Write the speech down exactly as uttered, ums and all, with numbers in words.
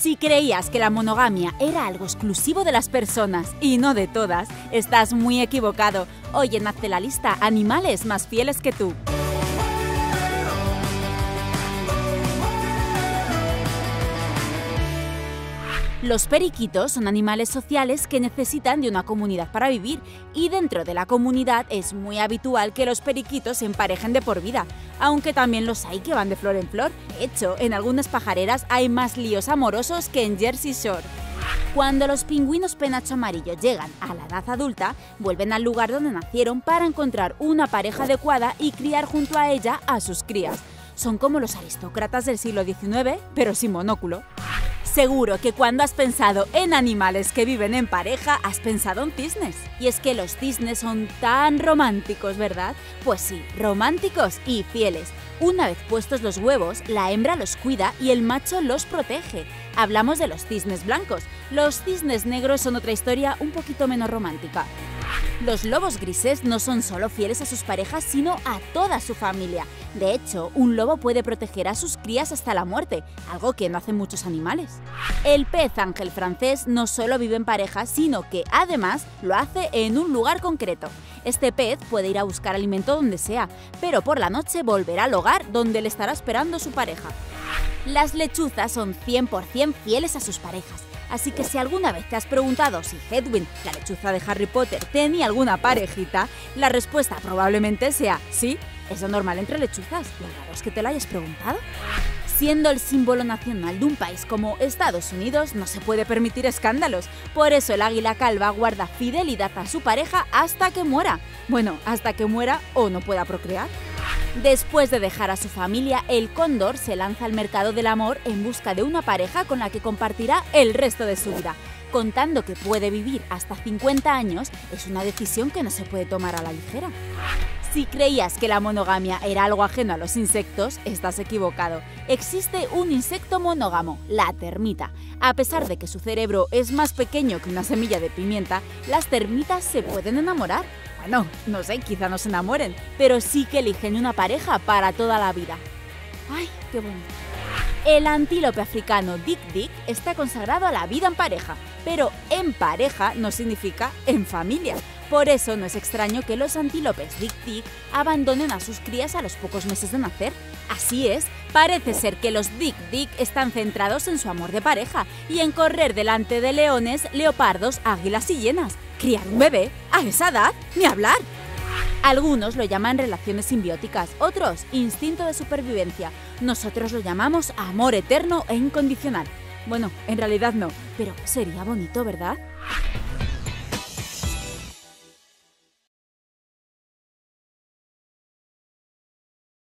Si creías que la monogamia era algo exclusivo de las personas y no de todas, estás muy equivocado. Hoy en Hazte la Lista, animales más fieles que tú. Los periquitos son animales sociales que necesitan de una comunidad para vivir, y dentro de la comunidad es muy habitual que los periquitos se emparejen de por vida, aunque también los hay que van de flor en flor. De hecho, en algunas pajareras hay más líos amorosos que en Jersey Shore. Cuando los pingüinos penacho amarillo llegan a la edad adulta, vuelven al lugar donde nacieron para encontrar una pareja adecuada y criar junto a ella a sus crías. Son como los aristócratas del siglo diecinueve, pero sin monóculo. Seguro que cuando has pensado en animales que viven en pareja, has pensado en cisnes. Y es que los cisnes son tan románticos, ¿verdad? Pues sí, románticos y fieles. Una vez puestos los huevos, la hembra los cuida y el macho los protege. Hablamos de los cisnes blancos. Los cisnes negros son otra historia un poquito menos romántica. Los lobos grises no son solo fieles a sus parejas, sino a toda su familia. De hecho, un lobo puede proteger a sus crías hasta la muerte, algo que no hacen muchos animales. El pez ángel francés no solo vive en pareja, sino que además lo hace en un lugar concreto. Este pez puede ir a buscar alimento donde sea, pero por la noche volverá al hogar donde le estará esperando su pareja. Las lechuzas son cien por cien fieles a sus parejas. Así que si alguna vez te has preguntado si Hedwig, la lechuza de Harry Potter, tenía alguna parejita, la respuesta probablemente sea sí, es lo normal entre lechuzas. Lo raro es que te lo hayas preguntado. Siendo el símbolo nacional de un país como Estados Unidos, no se puede permitir escándalos. Por eso el águila calva guarda fidelidad a su pareja hasta que muera. Bueno, hasta que muera o no pueda procrear. Después de dejar a su familia, el cóndor se lanza al mercado del amor en busca de una pareja con la que compartirá el resto de su vida. Contando que puede vivir hasta cincuenta años, es una decisión que no se puede tomar a la ligera. Si creías que la monogamia era algo ajeno a los insectos, estás equivocado. Existe un insecto monógamo, la termita. A pesar de que su cerebro es más pequeño que una semilla de pimienta, las termitas se pueden enamorar. Bueno, no sé, quizá no se enamoren, pero sí que eligen una pareja para toda la vida. ¡Ay, qué bonito! El antílope africano Dik Dik está consagrado a la vida en pareja, pero en pareja no significa en familia. Por eso no es extraño que los antílopes Dik Dik abandonen a sus crías a los pocos meses de nacer. Así es, parece ser que los Dik Dik están centrados en su amor de pareja y en correr delante de leones, leopardos, águilas y hienas. Criar un bebé, a esa edad, ni hablar. Algunos lo llaman relaciones simbióticas, otros instinto de supervivencia. Nosotros lo llamamos amor eterno e incondicional. Bueno, en realidad no, pero sería bonito, ¿verdad?